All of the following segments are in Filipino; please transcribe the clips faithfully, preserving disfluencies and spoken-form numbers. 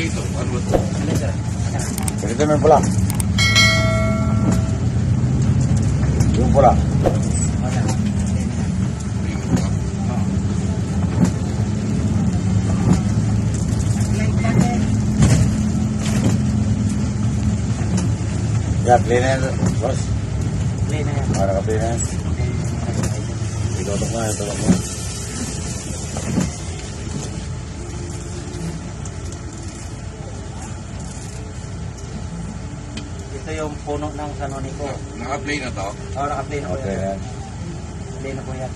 Dito, ano ba ito? Ganito may pula. Yung pula. Ya, clean na yan, boss. Clean na yan. Para ka-clean na yan. Itutok mo, itutok mo. Ito yung puno ng sanoni ko. Naka-play na to? Oo, naka-play na po Okay, yan. yan. Play na po yan.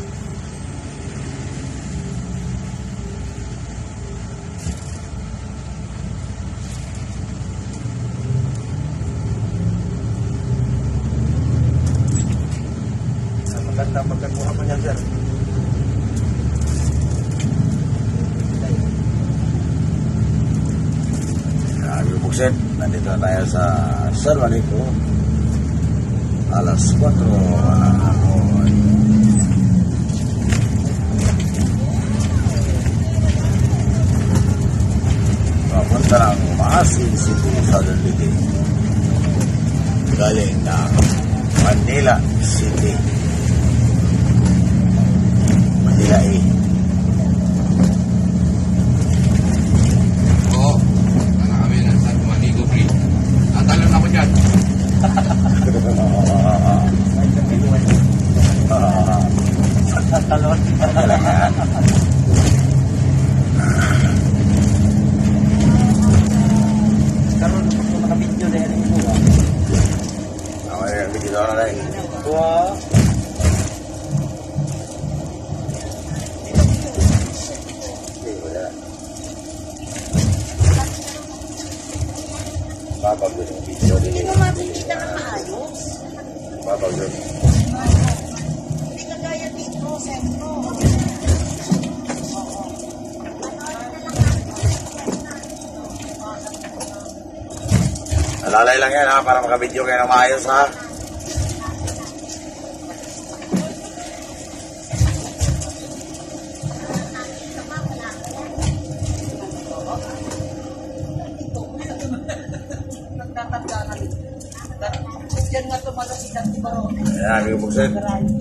Maganda pagkakuha mo niyan, sir. Sabi buksin, nandito na tayo sa San Juanico. Alas kwatro ng hapon. Papunta ng Maasin City, Southern City. Galing ng Manila City. Manila A. Oo. Sana kami ng San Juanico Free. Tatalon ako dyan. Talon. Karoon po po nakabidyo na yan yung buwa. Ako yung video na rin. Wow. Babag yun yung video. Hindi mo makikita na maayos. Babag yun. Hindi ka gaya dito, sentro. Alalay lang yan ha, para makabidyo kayo ng maayos ha. Nagtatanda ka rin. Diyan nga tumaga si Dati Barone. Ayan, amigo buksin.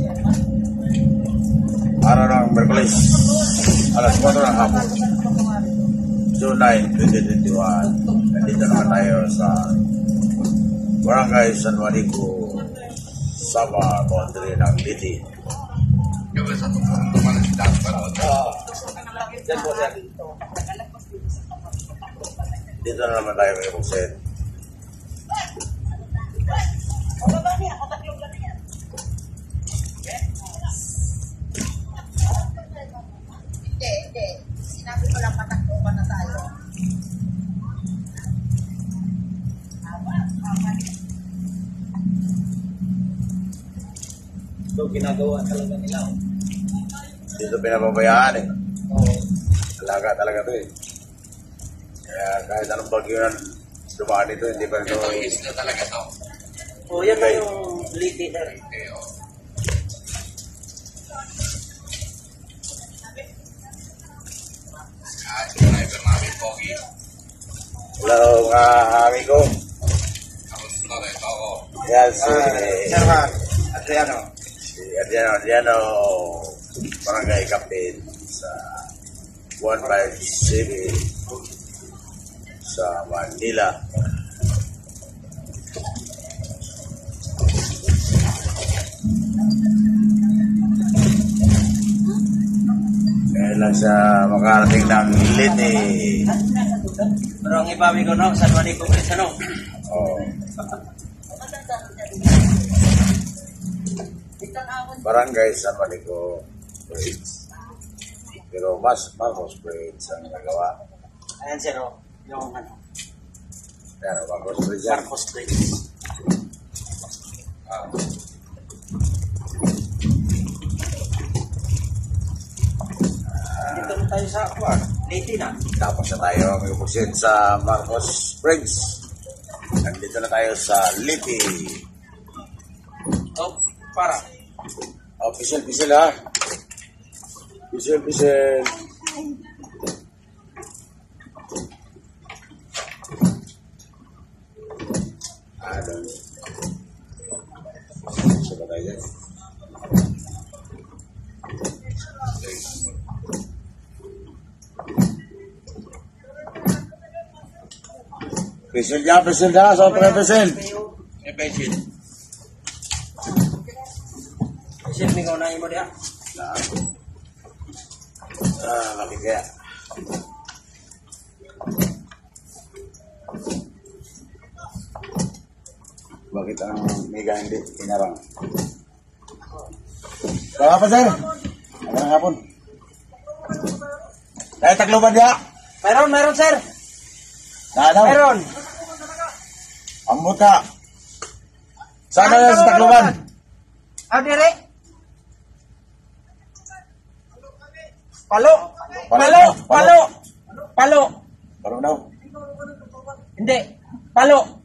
Araw ng Merkulis. Alas kwatro ng hapon. June nine, twenty twenty-one. Nandito naman tayo sa Barangay San Juanico, Sama, boundary ng Liti. Kaya sa tumalan si Dati pa ron. Diyan po, sir. Dito na naman tayo, amigo buksin. O baba niya, kataklog lang yan. Hindi, hindi. Sinabi ko lang patakbo pa na tayo. Ito, ginagawa talaga nila. Dito pinababayaan eh. Oo. Alaga talaga to eh. Kaya kahit anong bagyo na dumaan dito, hindi pa ito. Ito, isla talaga to. Oh, yan na yung liti na rin. Okay, oh. Ah, yung driver namin, Pogi. Hello mga amigo. Ako sila rin, ako. Yan si... Sir Ha, Adriano. Si Adriano, Adriano, Barangay Captain sa one five seven sa Manila. Kaya lang siya makarating ng Liti. Pero ang ibawi ko, no? San Juanico Chris, ano? Oh. Barangay San Juanico Bridge. Pero mas Marcos Bridge ang nagawa. Ayan, sir, oh. Yung ano, Yan, Marcos Bridge yan. Marcos Place. Ah, Dito na tayo sa Aqua. Liti na. Tapos na tayo mag-upusin sa Marcos Bridge. Nandito na tayo sa Liti. Oh, para. Oh, pisil, pisil ha. Pisil, pisil. Pesil dia, pesil dia, so pre pesil. Eh, pesil. Pesil nih kau naik mo dia. Ah, lagi kaya. Bakit ang mega hindi pinarang? Kaya apa, sir? Magandang hapon. Kaya Tacloban dia? Meron, meron sir. Nah, daw. Meron. Ambot ka. Sana yan sa Tacloban. Ah, dire. Palo. Palo. Palo. Palo. Parang daw. Hindi. Palo.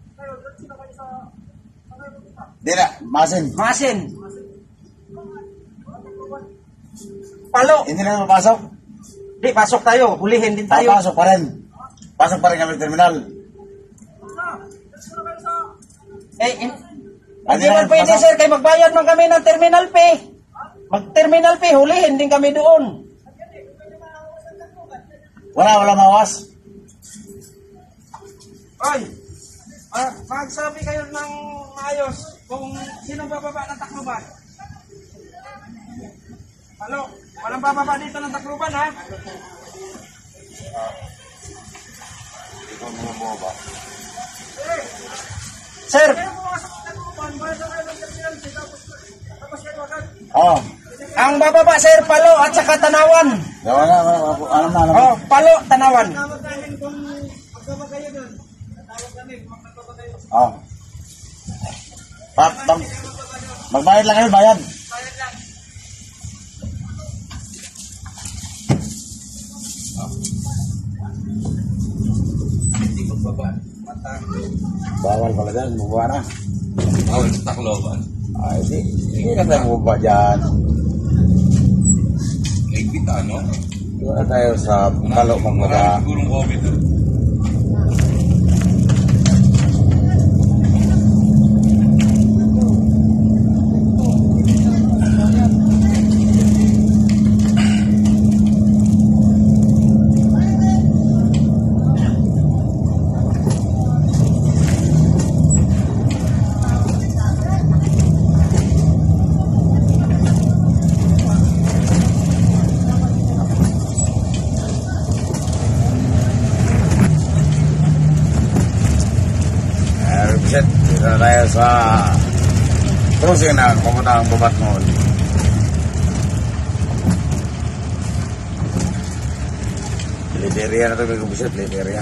Di na, masin. Masin. Palo. Hindi na mapasok. Di, pasok tayo. Hulihin din tayo. Pasok pa rin. Pasok pa rin kami sa terminal. Eh, in, Hindi hindi na man pwede pasok. sir, kay magbayad man kami ng terminal fee. Mag-terminal fee, hulihin din kami doon. Wala, wala mawas. Oy, ah, magsabi kayo ng maayos kung sino bababa ng Tacloban. Halo, walang bababa dito ng Tacloban ha? Ikaw mga mo ba? Sir, Oo. ang bababa sir, Palo at saka Tanawan. Wala na, wala na. Alam na, alam na. Oh, Palo, Tanawan. Oo. Pap, mag, magbayad lang kayo, bayad. Hindi magbaba. Mata. Bawal pala dyan, bumaba na. Bawal sa Tacloban. Ay, di. Hindi na tayo bumaba dyan. Ligpit ano? Doon na tayo sa Palo, magbaba. Marami sigurong COVID. ah. Represent, dito na tayo sa cruising na pumunta ang Bubat Mall. Lideria na ito, may kubisit, Lideria.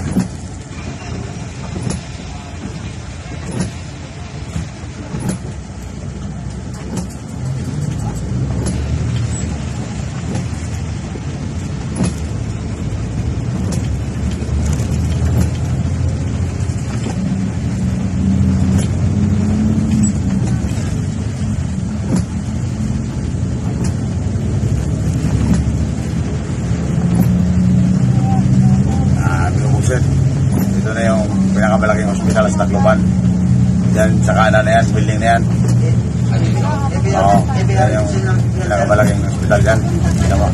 Dito na yung pinakamalaking hospital sa Tacloban. Diyan sa kanan na yan, building na yan. Ano yun? Oo, yan yung pinakamalaking hospital dyan. Ginawa.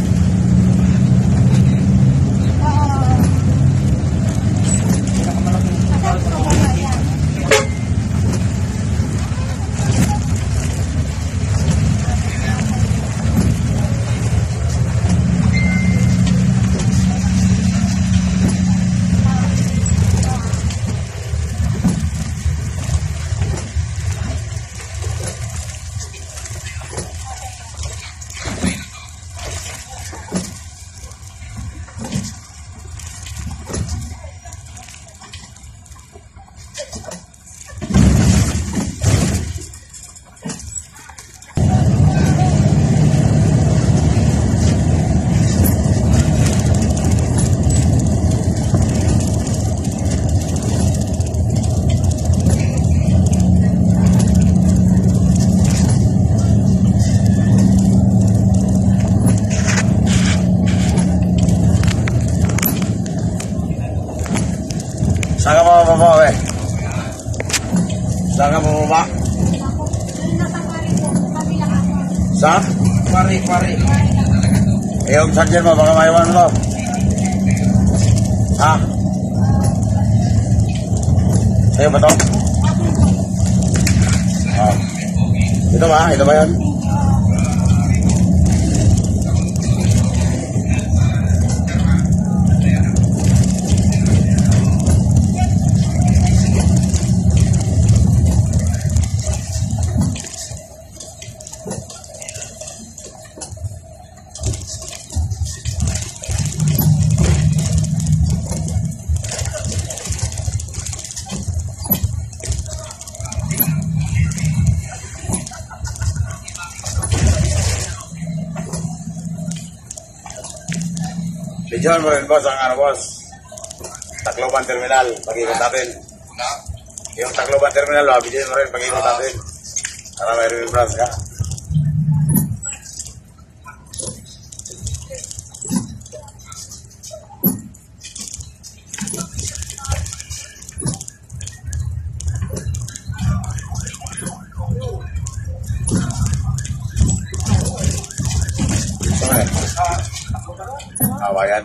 Saan ka mababa, we? Saan ka mababa? Saan? Pari, pari. Eh, yung saan dyan mo, baka maiwan mo. Ha? Ayo ba to? Oh. Ito ba? Ito ba yan? Diyan mo rin boss ang ano boss, Tacloban Terminal, pag-ikot natin. Yung Tacloban Terminal, bigyan mo rin pag-ikot natin. Para may remembrance ka. Awayan.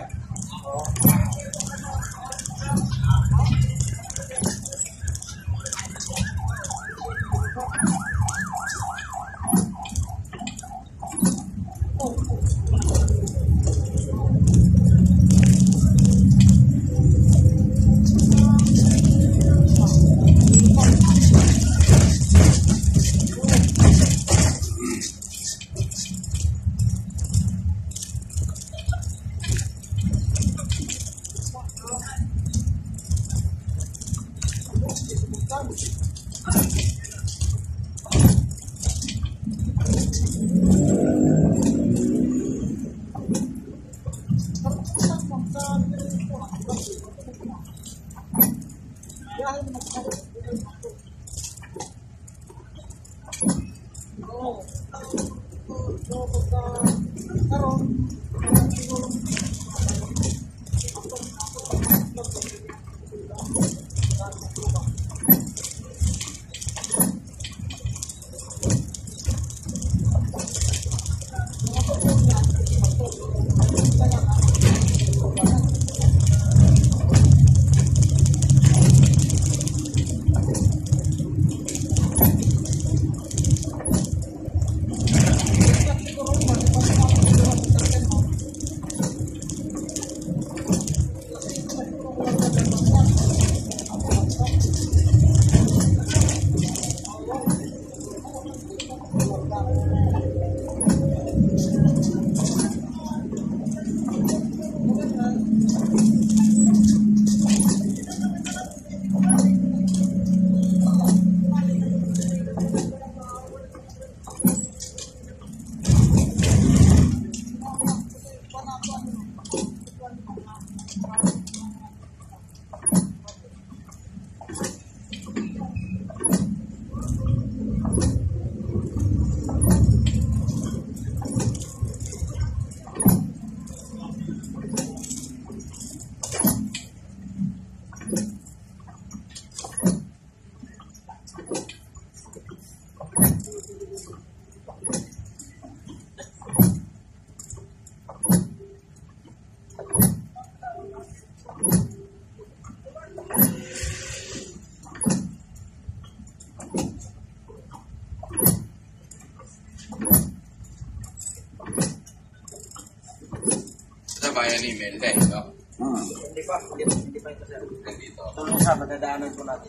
Bayan ni Melde, no? Hmm. Hindi pa, hindi, hindi pa ito sir. Nandito. Ito sa madadaanan po natin.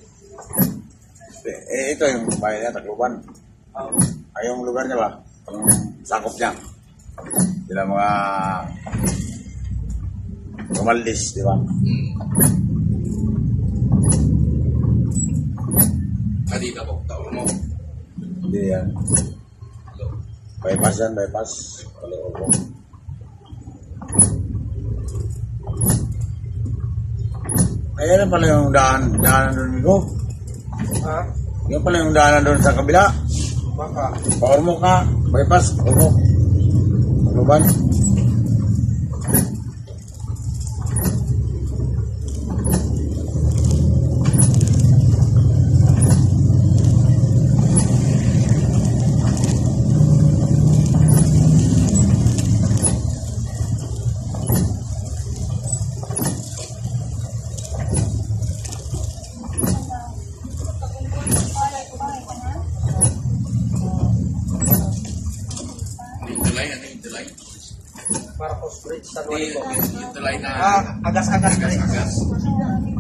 Eh, ito yung bayan niya, Tacloban. Oh. Ay, yung lugar niya ba? Yung sakop niya. Sila mga Romaldis, di ba? Hmm. Nandito po, tao mo. Hindi yan. Bypass yan, bypass. Kaloobo. Ayan pala yung daan, daanan doon ko. Ha? Yan pala yung daanan doon sa kabila. Baka. Paormo ka, bypass, ormo. Tacloban. Marcos Bridge sa Di, Nuevo. ito lain na Ah, agas-agas. agas-agas.